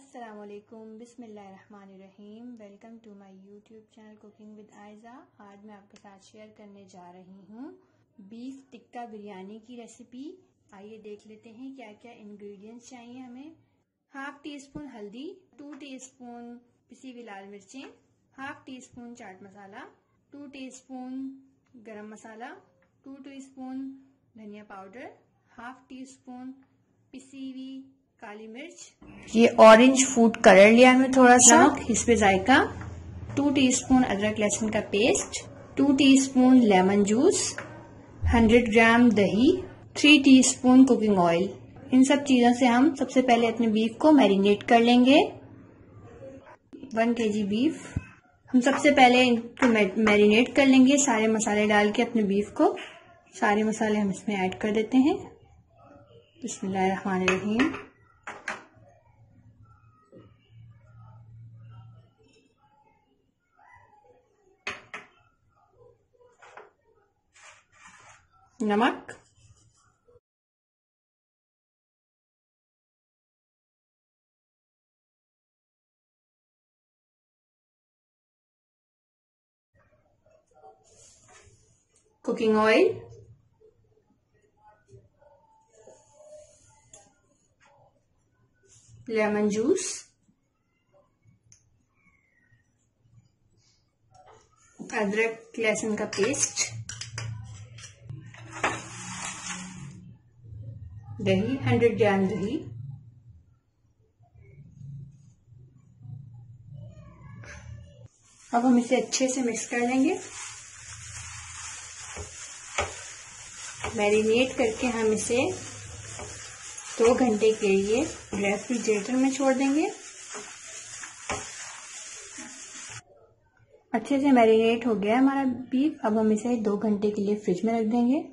अस्सलामुअलैकुम, बिस्मिल्लाहिर्रहमानिर्रहीम। Welcome to my YouTube channel cooking with Ayza. आज मैं आपके साथ शेयर करने जा रही हूँ बीफ टिक्का बिरयानी की रेसिपी। आइए देख लेते हैं क्या क्या इंग्रेडिएंट्स चाहिए हमें। हाफ टी स्पून हल्दी, 2 टीस्पून पिसी हुई लाल मिर्चें, half teaspoon chaat masala, 2 teaspoon garam masala, 2 teaspoon धनिया पाउडर, हाफ टी स्पून पिसी हुई काली मिर्च, ये ऑरेंज फूड कलर लिया हमने थोड़ा सा, इस पे जायका, 2 टीस्पून अदरक लहसुन का paste, 2 teaspoon lemon juice, 100 gram दही, 3 टीस्पून कुकिंग ऑयल। इन सब चीजों से हम सबसे पहले अपने बीफ को मैरिनेट कर लेंगे। 1 केजी बीफ हम सबसे पहले इनको मैरिनेट कर लेंगे सारे मसाले डाल के अपने बीफ को। सारे मसाले हम इसमें ऐड कर देते हैं। बिस्मिल्लाहिर्रहमानिर्रहीम। नमक, कुकिंग ऑयल, लेमन जूस, अदरक लहसुन का पेस्ट, दही, 100 ग्राम दही, अब हम इसे अच्छे से मिक्स कर लेंगे। मैरिनेट करके हम इसे 2 घंटे के लिए रेफ्रिजरेटर में छोड़ देंगे। अच्छे से मैरिनेट हो गया हमारा बीफ। अब हम इसे 2 घंटे के लिए फ्रिज में रख देंगे।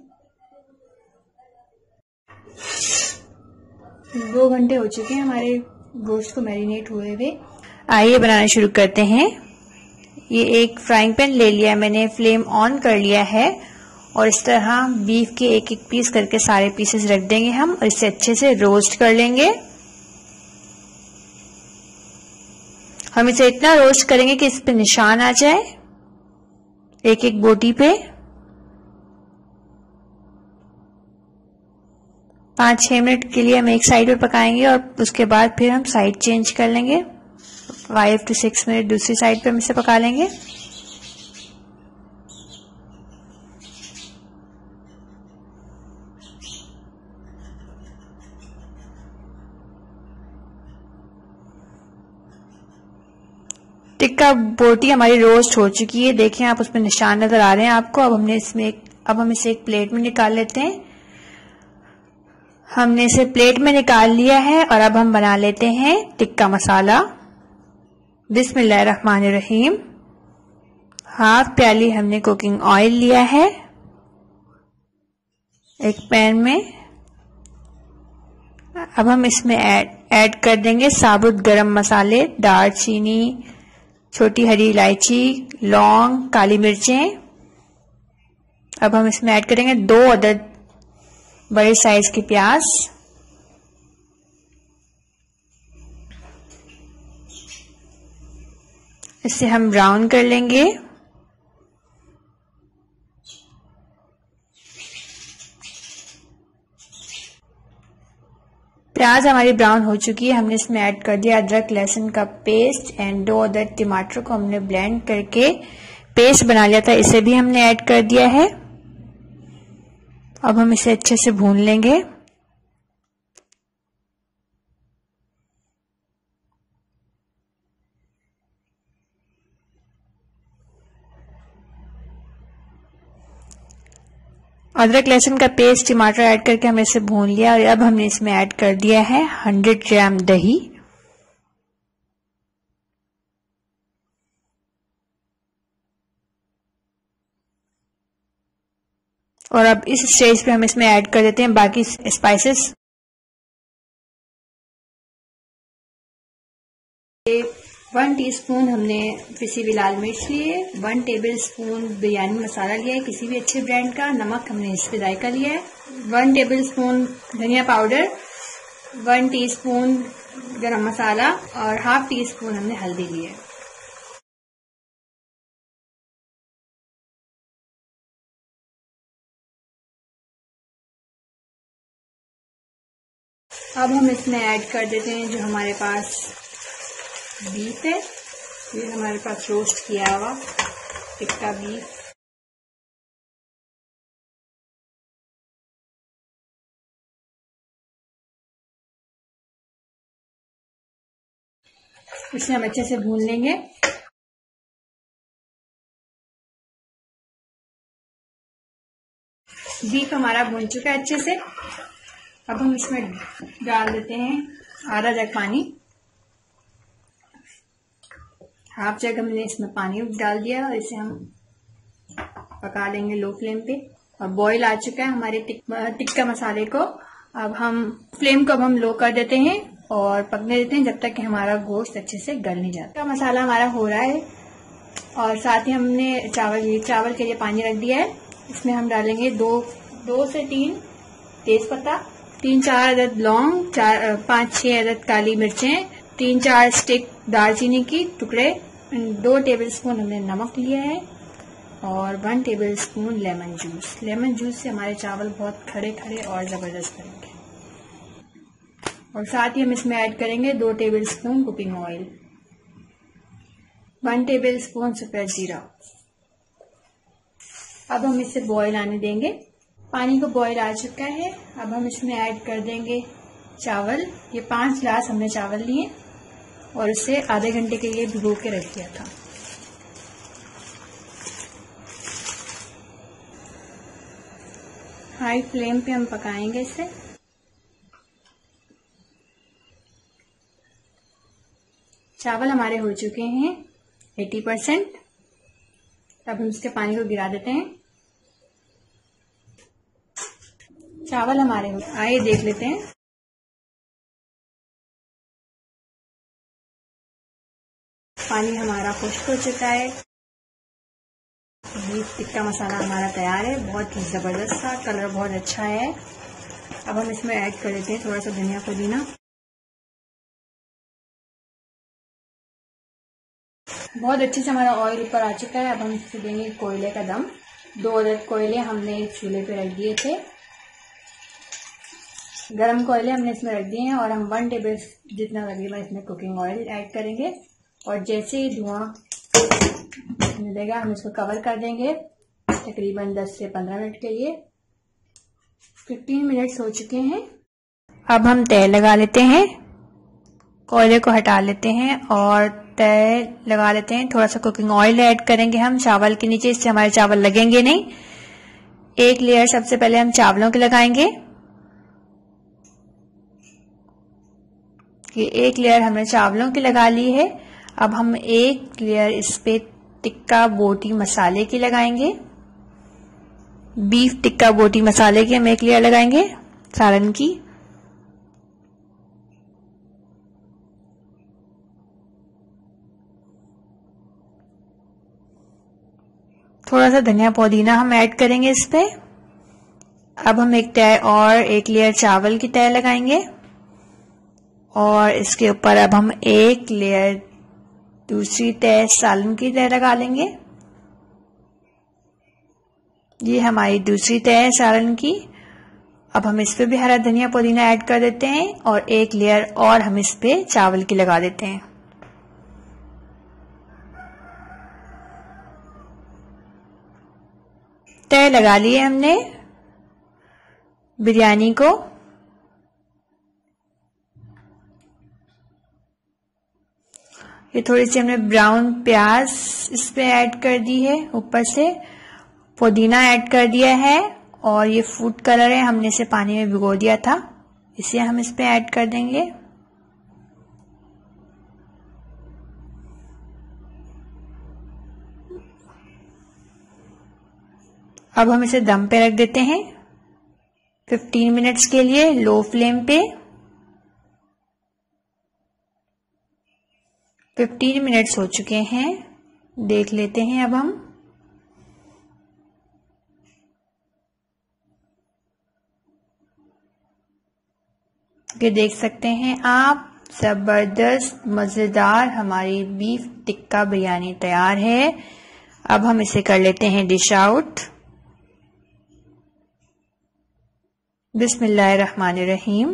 2 घंटे हो चुके हैं हमारे गोश्त को मैरिनेट हुए हुए। आइए बनाना शुरू करते हैं। ये एक फ्राइंग पैन ले लिया मैंने, फ्लेम ऑन कर लिया है और इस तरह बीफ के एक एक पीस करके सारे पीसेस रख देंगे हम और इसे अच्छे से रोस्ट कर लेंगे। हम इसे इतना रोस्ट करेंगे कि इस पे निशान आ जाए एक एक बोटी पे। 5-6 मिनट के लिए हम एक साइड पे पकाएंगे और उसके बाद फिर हम साइड चेंज कर लेंगे। 5 to 6 मिनट दूसरी साइड पे हम इसे पका लेंगे। टिक्का बोटी हमारी रोस्ट हो चुकी है। देखें आप, उसमें निशान नजर आ रहे हैं आपको। अब हम इसे एक प्लेट में निकाल लेते हैं। हमने इसे प्लेट में निकाल लिया है और अब हम बना लेते हैं टिक्का मसाला। बिस्मिल्लाहिर्रहमानिर्रहीम। हाफ प्याली हमने कुकिंग ऑयल लिया है एक पैन में। अब हम इसमें ऐड कर देंगे साबुत गरम मसाले, दालचीनी, छोटी हरी इलायची, लौंग, काली मिर्चें। अब हम इसमें ऐड करेंगे 2 अदद बड़े साइज के प्याज, इसे हम ब्राउन कर लेंगे। प्याज हमारी ब्राउन हो चुकी है। हमने इसमें ऐड कर दिया अदरक लहसुन का पेस्ट एंड 2 अदद टमाटर को हमने ब्लेंड करके पेस्ट बना लिया था, इसे भी हमने ऐड कर दिया है। अब हम इसे अच्छे से भून लेंगे। अदरक लहसुन का पेस्ट, टमाटर ऐड करके हमने इसे भून लिया और अब हमने इसमें ऐड कर दिया है 100 ग्राम दही। और अब इस स्टेज पे हम इसमें ऐड कर देते हैं बाकी स्पाइसेस। 1 टीस्पून हमने पिसी हुई लाल मिर्च लिए, 1 टेबल स्पून बिरयानी मसाला लिया है किसी भी अच्छे ब्रांड का, नमक हमने इस पे जायका लिया है, 1 टेबल स्पून धनिया पाउडर, 1 टीस्पून गरम मसाला और हाफ टी स्पून हमने हल्दी ली है। अब हम इसमें ऐड कर देते हैं जो हमारे पास बीफ है। ये हमारे पास रोस्ट किया हुआ टिक्का बीफ। इसे हम अच्छे से भून लेंगे। बीफ हमारा भून चुका है अच्छे से। अब हम इसमें डाल देते हैं आधा जग पानी। हाफ जग हमने इसमें पानी डाल दिया और इसे हम पका लेंगे लो फ्लेम पे। और बॉईल आ चुका है हमारे टिक्का मसाले को। अब हम फ्लेम को लो कर देते हैं और पकने देते हैं जब तक कि हमारा गोश्त अच्छे से गल नहीं जाता। मसाला हमारा हो रहा है और साथ ही हमने चावल के लिए पानी रख दिया है। इसमें हम डालेंगे दो से 3 तेजपत्ता, 3-4 अदद लौंग, 5-6 अदद काली मिर्चें, 3-4 स्टिक दालचीनी की टुकड़े, 2 टेबलस्पून हमने नमक लिया है और 1 tablespoon lemon juice. Lemon juice से हमारे चावल बहुत खड़े खड़े और जबरदस्त बनेंगे। और साथ ही हम इसमें ऐड करेंगे 2 टेबलस्पून कुकिंग ऑयल, 1 टेबलस्पून सफेद जीरा। अब हम इसे बॉईल आने देंगे। पानी को बॉईल आ चुका है। अब हम इसमें ऐड कर देंगे चावल। ये 5 ग्लास हमने चावल लिए और इसे आधे घंटे के लिए भिगो के रख दिया था। हाई फ्लेम पे हम पकाएंगे इसे। चावल हमारे हो चुके हैं 80%। अब हम इसके पानी को गिरा देते हैं। चावल हमारे आइए देख लेते हैं। पानी हमारा खुश्क हो चुका है। बीफ टिक्का मसाला हमारा तैयार है। बहुत ही जबरदस्त सा, कलर बहुत अच्छा है। अब हम इसमें ऐड कर देते हैं थोड़ा सा धनिया पुदीना। बहुत अच्छे से हमारा ऑयल ऊपर आ चुका है। अब हम इससे देंगे कोयले का दम। 2 अदद कोयले हमने चूल्हे पे रख दिए थे। गरम कोयले हमने इसमें रख दिए हैं और हम 1 टेबल जितना लगेगा इसमें कुकिंग ऑयल ऐड करेंगे। और जैसे ही धुआं मिलेगा हम इसको कवर कर देंगे तकरीबन 10 से 15 मिनट के लिए। 15 मिनट्स हो चुके हैं। अब हम तेल लगा लेते हैं। कोयले को हटा लेते हैं और तेल लगा लेते हैं। थोड़ा सा कुकिंग ऑयल ऐड करेंगे हम चावल के नीचे, इससे हमारे चावल लगेंगे नहीं। एक लेयर सबसे पहले हम चावलों की लगाएंगे। ये एक लेयर हमने चावलों की लगा ली है। अब हम एक लेयर इस पे टिक्का बोटी मसाले की लगाएंगे। बीफ टिक्का बोटी मसाले की हम एक लेयर लगाएंगे सालन की। थोड़ा सा धनिया पुदीना हम ऐड करेंगे इस पे। अब हम एक लेयर चावल की तय लगाएंगे और इसके ऊपर अब हम एक लेयर दूसरी तय सालन की तय लगा लेंगे। ये हमारी दूसरी तय है सालन की। अब हम इस पे भी हरा धनिया पुदीना ऐड कर देते हैं और एक लेयर और हम इस पे चावल की लगा देते हैं। तय लगा लिए हमने बिरयानी को। ये थोड़ी सी हमने ब्राउन प्याज इस पे ऐड कर दी है, ऊपर से पुदीना ऐड कर दिया है और ये फूड कलर है, हमने इसे पानी में भिगो दिया था, इसे हम इस पे ऐड कर देंगे। अब हम इसे दम पे रख देते हैं 15 मिनट्स के लिए लो फ्लेम पे। 15 मिनट्स हो चुके हैं, देख लेते हैं अब हम। ये देख सकते हैं आप जबरदस्त मजेदार हमारी बीफ टिक्का बिरयानी तैयार है। अब हम इसे कर लेते हैं डिश आउट। बिस्मिल्लाहिर्रहमानिर्रहीम।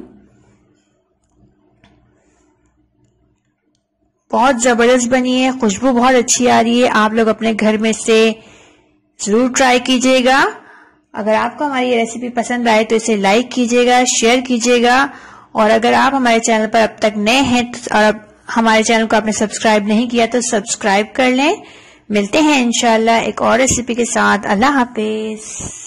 बहुत जबरदस्त बनी है, खुशबू बहुत अच्छी आ रही है। आप लोग अपने घर में से जरूर ट्राई कीजिएगा। अगर आपको हमारी ये रेसिपी पसंद आए तो इसे लाइक कीजिएगा, शेयर कीजिएगा। और अगर आप हमारे चैनल पर अब तक नए हैं और हमारे चैनल को आपने सब्सक्राइब नहीं किया तो सब्सक्राइब कर लें। मिलते हैं इंशाल्लाह एक और रेसिपी के साथ। अल्लाह हाफिज।